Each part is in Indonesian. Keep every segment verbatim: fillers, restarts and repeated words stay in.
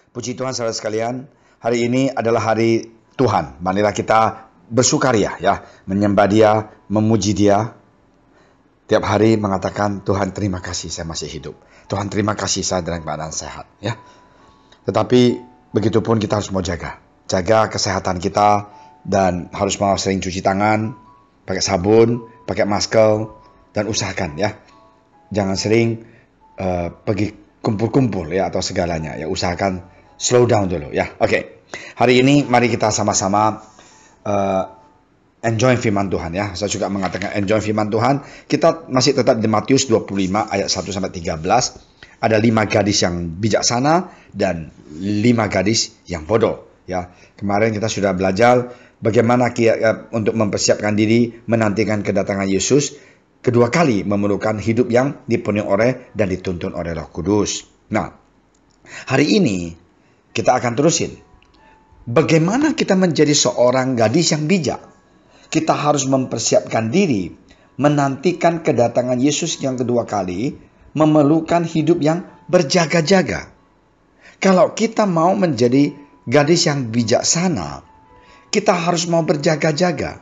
Puji Tuhan saudara sekalian, hari ini adalah hari Tuhan. Marilah kita bersukaria ya, menyembah Dia, memuji Dia. Tiap hari mengatakan, Tuhan terima kasih saya masih hidup. Tuhan terima kasih saya dalam keadaan sehat ya. Tetapi begitupun kita harus mau jaga. Jaga kesehatan kita dan harus mau sering cuci tangan, pakai sabun, pakai masker, dan usahakan ya. Jangan sering uh, pergi kumpul-kumpul ya atau segalanya ya. Usahakan slow down dulu ya. Oke. Okay. Hari ini mari kita sama-sama uh, enjoy firman Tuhan ya. Saya juga mengatakan enjoy firman Tuhan. Kita masih tetap di Matius dua puluh lima ayat satu sampai tiga belas. Ada lima gadis yang bijaksana dan lima gadis yang bodoh ya. Kemarin kita sudah belajar bagaimana kita, untuk mempersiapkan diri menantikan kedatangan Yesus kedua kali, memerlukan hidup yang dipenuhi oleh dan dituntun oleh Roh Kudus. Nah, hari ini kita akan terusin. Bagaimana kita menjadi seorang gadis yang bijak? Kita harus mempersiapkan diri menantikan kedatangan Yesus yang kedua kali, memerlukan hidup yang berjaga-jaga. Kalau kita mau menjadi gadis yang bijaksana, kita harus mau berjaga-jaga.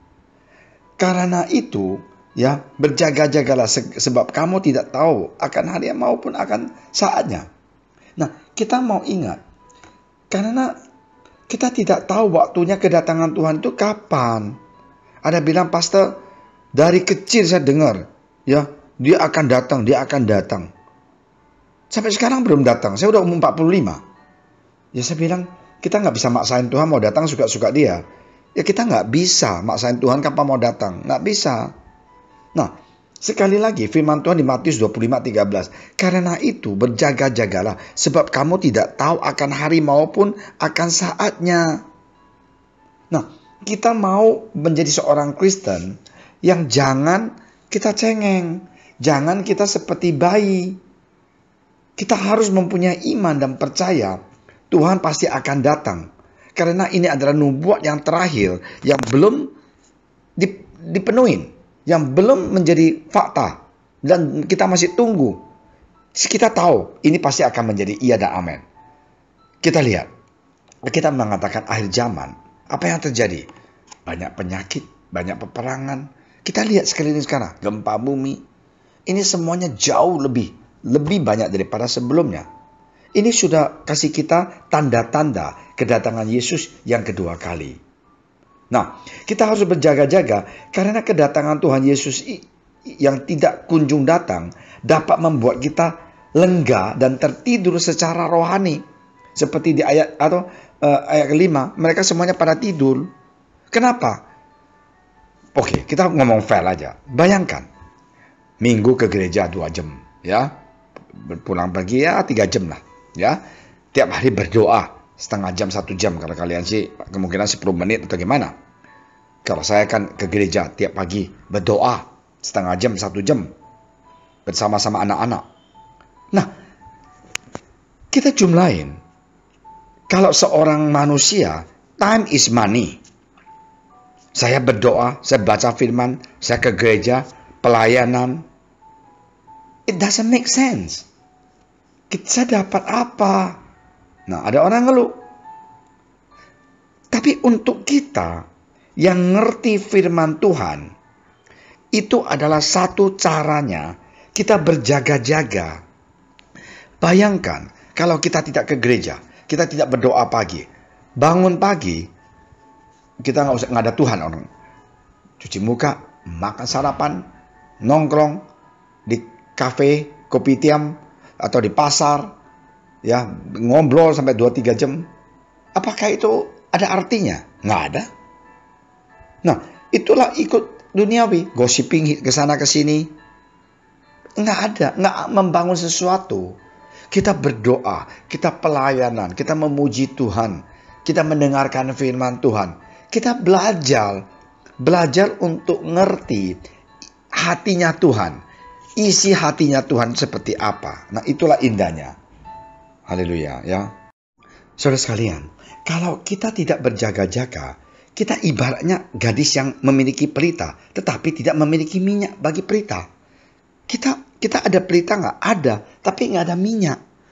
Karena itu, ya, berjaga-jagalah sebab kamu tidak tahu akan hari maupun akan saatnya. Nah, kita mau ingat, karena kita tidak tahu waktunya kedatangan Tuhan itu kapan. Ada bilang, pastor, dari kecil saya dengar, ya, dia akan datang, dia akan datang. Sampai sekarang belum datang. Saya udah umur empat puluh lima. Ya saya bilang, kita nggak bisa maksain Tuhan mau datang suka-suka dia. Ya kita nggak bisa maksain Tuhan kapan mau datang. Nggak bisa. Nah, sekali lagi firman Tuhan di Matius dua puluh lima ayat tiga belas. Karena itu berjaga-jagalah sebab kamu tidak tahu akan hari maupun akan saatnya. Nah, kita mau menjadi seorang Kristen yang jangan kita cengeng. Jangan kita seperti bayi. Kita harus mempunyai iman dan percaya Tuhan pasti akan datang. Karena ini adalah nubuat yang terakhir yang belum dipenuhi, yang belum menjadi fakta. Dan kita masih tunggu. Kita tahu ini pasti akan menjadi iya dan amin. Kita lihat. Kita mengatakan akhir zaman. Apa yang terjadi? Banyak penyakit, banyak peperangan. Kita lihat sekeliling sekarang. Gempa bumi. Ini semuanya jauh lebih. Lebih banyak daripada sebelumnya. Ini sudah kasih kita tanda-tanda kedatangan Yesus yang kedua kali. Nah, kita harus berjaga-jaga karena kedatangan Tuhan Yesus yang tidak kunjung datang dapat membuat kita lengga dan tertidur secara rohani. Seperti di ayat atau uh, ayat kelima, mereka semuanya pada tidur. Kenapa? Oke, kita ngomong fair aja. Bayangkan, minggu ke gereja dua jam, ya, pulang pergi ya tiga jam lah. Ya, tiap hari berdoa setengah jam satu jam. Kalau kalian sih kemungkinan sepuluh menit atau gimana. Kalau saya kan ke gereja tiap pagi berdoa setengah jam satu jam bersama-sama anak-anak. Nah, kita jumlahin. Kalau seorang manusia, time is money. Saya berdoa, saya baca firman, saya ke gereja, pelayanan. It doesn't make sense. Kita dapat apa? Nah, ada orang ngeluh. Tapi untuk kita yang ngerti firman Tuhan, itu adalah satu caranya kita berjaga-jaga. Bayangkan kalau kita tidak ke gereja, kita tidak berdoa pagi. Bangun pagi, kita nggak usah nggak ada Tuhan orang. Cuci muka, makan sarapan, nongkrong di kafe, kopi tiam, atau di pasar, ya ngobrol sampai dua tiga jam. Apakah itu ada artinya? Nggak ada. Nah, itulah ikut duniawi, gossiping ke sana ke sini. Nggak ada, nggak membangun sesuatu. Kita berdoa, kita pelayanan, kita memuji Tuhan, kita mendengarkan firman Tuhan. Kita belajar, belajar untuk ngerti hatinya Tuhan. Isi hatinya Tuhan seperti apa. Nah, itulah indahnya. Haleluya ya. Saudara sekalian, kalau kita tidak berjaga-jaga, kita ibaratnya gadis yang memiliki pelita, tetapi tidak memiliki minyak bagi pelita. Kita kita ada pelita nggak? Ada, tapi nggak ada minyak.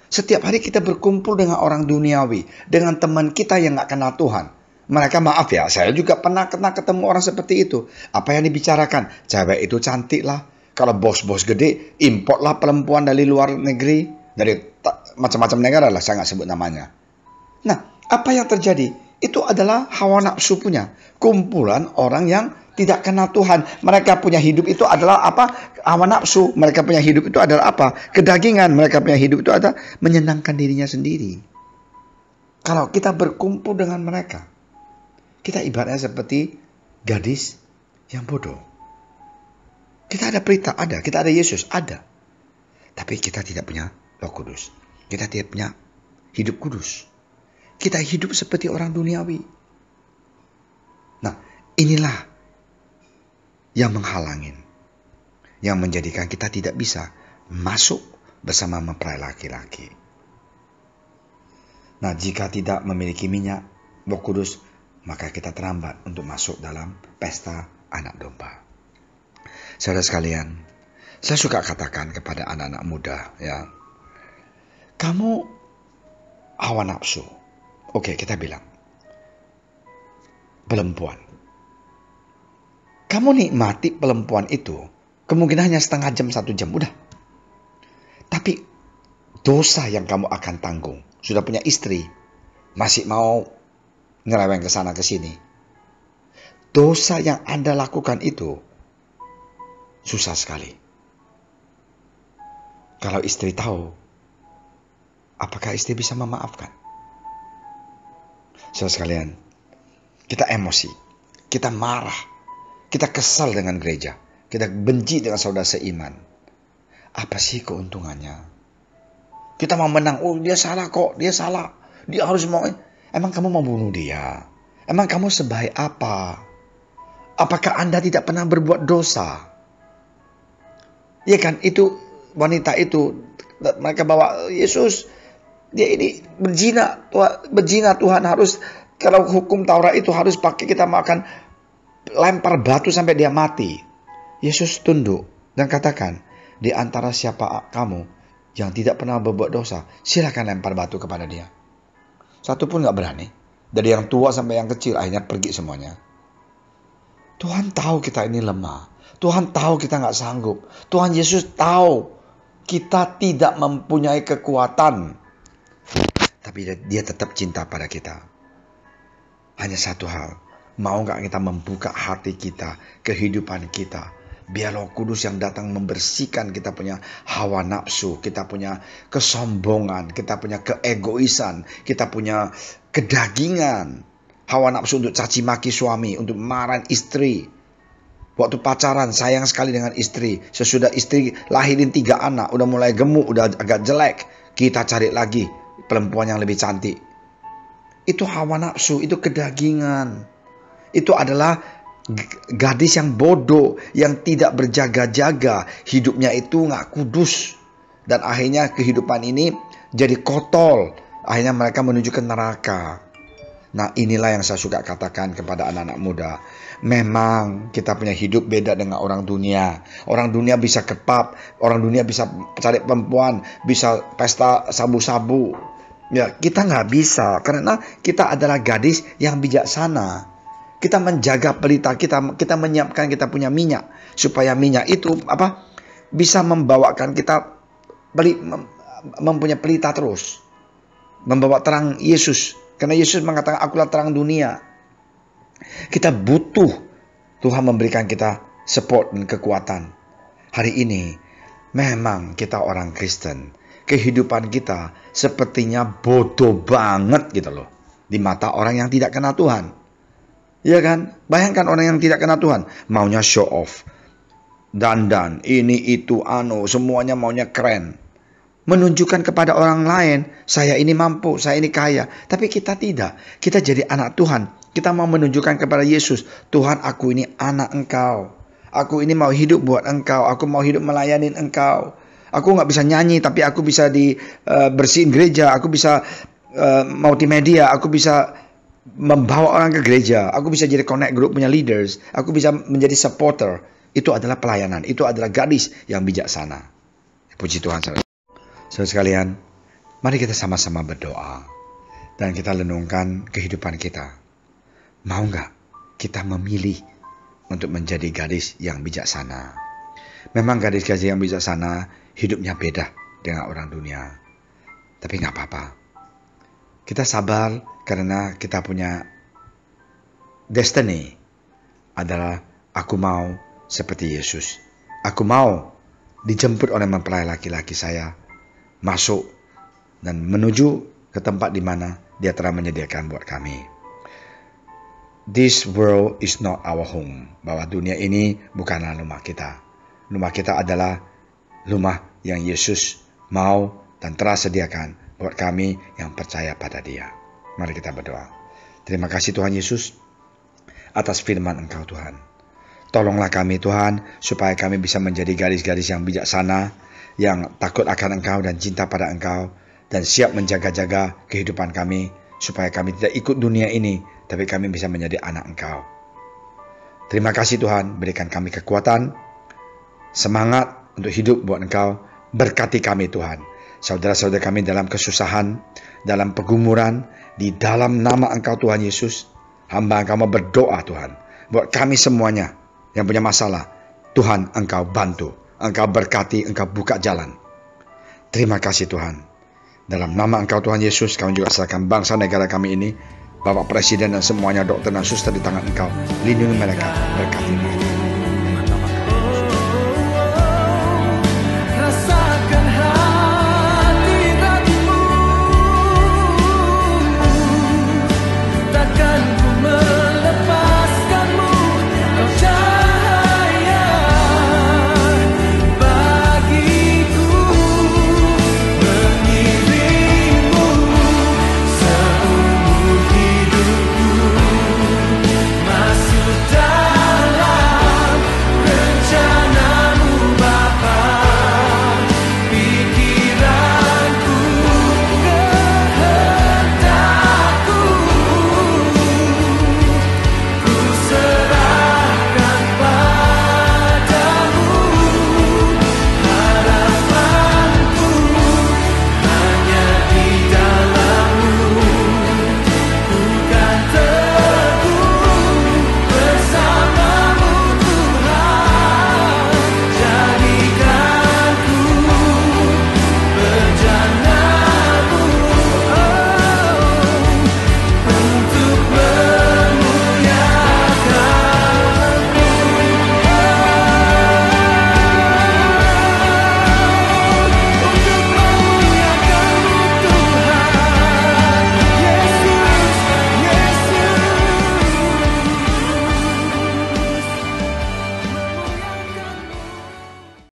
Setiap hari kita berkumpul dengan orang duniawi, dengan teman kita yang nggak kenal Tuhan. Mereka, maaf ya, saya juga pernah kena ketemu orang seperti itu. Apa yang dibicarakan? Cewek itu cantik lah. Kalau bos-bos gede, import lah perempuan dari luar negeri. Dari macam-macam negara lah, saya nggak sebut namanya. Nah, apa yang terjadi? Itu adalah hawa nafsu punya. Kumpulan orang yang tidak kenal Tuhan. Mereka punya hidup itu adalah apa? Hawa nafsu. Mereka punya hidup itu adalah apa? Kedagingan. Mereka punya hidup itu adalah menyenangkan dirinya sendiri. Kalau kita berkumpul dengan mereka, kita ibaratnya seperti gadis yang bodoh. Kita ada perintah, ada. Kita ada Yesus, ada. Tapi kita tidak punya Roh Kudus. Kita tidak punya hidup kudus. Kita hidup seperti orang duniawi. Nah, inilah yang menghalangin, yang menjadikan kita tidak bisa masuk bersama mempelai laki-laki. Nah, jika tidak memiliki minyak Roh Kudus, maka kita terlambat untuk masuk dalam pesta anak domba. Saudara sekalian, saya suka katakan kepada anak-anak muda, ya, kamu hawa nafsu. Oke, kita bilang perempuan. Kamu nikmati perempuan itu, kemungkinan hanya setengah jam, satu jam, udah. Tapi dosa yang kamu akan tanggung, sudah punya istri, masih mau nyeleweng ke sana ke sini. Dosa yang Anda lakukan itu susah sekali. Kalau istri tahu, apakah istri bisa memaafkan? Saudara sekalian, kita emosi, kita marah, kita kesal dengan gereja, kita benci dengan saudara seiman. Apa sih keuntungannya? Kita mau menang, oh dia salah kok, dia salah, dia harus mau. Emang kamu mau bunuh dia? Emang kamu sebaik apa? Apakah Anda tidak pernah berbuat dosa? Ya kan, itu wanita itu, mereka bawa Yesus, dia ini berzina, berzina Tuhan harus, kalau hukum Taurat itu harus pakai kita makan lempar batu sampai dia mati. Yesus tunduk dan katakan, di antara siapa kamu yang tidak pernah berbuat dosa, silakan lempar batu kepada dia. Satu pun gak berani. Dari yang tua sampai yang kecil akhirnya pergi semuanya. Tuhan tahu kita ini lemah. Tuhan tahu kita gak sanggup. Tuhan Yesus tahu kita tidak mempunyai kekuatan. Tapi dia, dia tetap cinta pada kita. Hanya satu hal. Mau gak kita membuka hati kita, kehidupan kita. Biar Roh Kudus yang datang membersihkan kita punya hawa nafsu, kita punya kesombongan, kita punya keegoisan, kita punya kedagingan. Hawa nafsu untuk caci maki suami, untuk marahin istri. Waktu pacaran sayang sekali dengan istri. Sesudah istri lahirin tiga anak, udah mulai gemuk, udah agak jelek. Kita cari lagi perempuan yang lebih cantik. Itu hawa nafsu, itu kedagingan. Itu adalah gadis yang bodoh, yang tidak berjaga-jaga. Hidupnya itu gak kudus. Dan akhirnya kehidupan ini jadi kotor. Akhirnya mereka menuju ke neraka. Nah, inilah yang saya suka katakan kepada anak-anak muda. Memang kita punya hidup beda dengan orang dunia. Orang dunia bisa ke pub, orang dunia bisa cari perempuan, bisa pesta sabu-sabu. Ya, kita nggak bisa karena kita adalah gadis yang bijaksana. Kita menjaga pelita kita, kita menyiapkan kita punya minyak supaya minyak itu apa bisa membawakan kita beli, mem, mempunyai pelita terus, membawa terang Yesus. Karena Yesus mengatakan, akulah terang dunia. Kita butuh Tuhan memberikan kita support dan kekuatan. Hari ini memang kita orang Kristen, kehidupan kita sepertinya bodoh banget gitu loh di mata orang yang tidak kenal Tuhan. Ya kan? Bayangkan orang yang tidak kenal Tuhan, maunya show off, dandan, ini itu anu, semuanya maunya keren. Menunjukkan kepada orang lain, saya ini mampu, saya ini kaya. Tapi kita tidak. Kita jadi anak Tuhan. Kita mau menunjukkan kepada Yesus, Tuhan, aku ini anak Engkau. Aku ini mau hidup buat Engkau. Aku mau hidup melayani Engkau. Aku nggak bisa nyanyi, tapi aku bisa di uh, bersihin gereja. Aku bisa uh, multimedia. Aku bisa membawa orang ke gereja. Aku bisa jadi connect group punya leaders. Aku bisa menjadi supporter. Itu adalah pelayanan. Itu adalah gadis yang bijaksana. Puji Tuhan. Saudara sekalian, Mari kita sama-sama berdoa dan kita renungkan kehidupan kita. Mau nggak kita memilih untuk menjadi gadis yang bijaksana? Memang gadis-gadis yang bijaksana hidupnya beda dengan orang dunia. Tapi nggak apa-apa. Kita sabar karena kita punya destiny adalah aku mau seperti Yesus. Aku mau dijemput oleh mempelai laki-laki saya masuk dan menuju ke tempat di mana Dia telah menyediakan buat kami. This world is not our home. Bahwa dunia ini bukanlah rumah kita. Rumah kita adalah rumah yang Yesus mau dan telah sediakan buat kami yang percaya pada Dia. Mari kita berdoa. Terima kasih Tuhan Yesus atas firman Engkau Tuhan. Tolonglah kami Tuhan supaya kami bisa menjadi gadis-gadis yang bijaksana, yang takut akan Engkau dan cinta pada Engkau, dan siap menjaga-jaga kehidupan kami supaya kami tidak ikut dunia ini, tapi kami bisa menjadi anak Engkau. Terima kasih Tuhan, berikan kami kekuatan, semangat untuk hidup buat Engkau. Berkati kami Tuhan, saudara-saudara kami dalam kesusahan, dalam pergumulan, di dalam nama Engkau Tuhan Yesus. Hamba Engkau mau berdoa Tuhan, buat kami semuanya yang punya masalah, Tuhan Engkau bantu, Engkau berkati, Engkau buka jalan. Terima kasih Tuhan. Dalam nama Engkau Tuhan Yesus, kami juga serahkan bangsa negara kami ini, Bapak Presiden dan semuanya, dokter dan suster di tangan Engkau. Lindungi mereka, berkati mereka.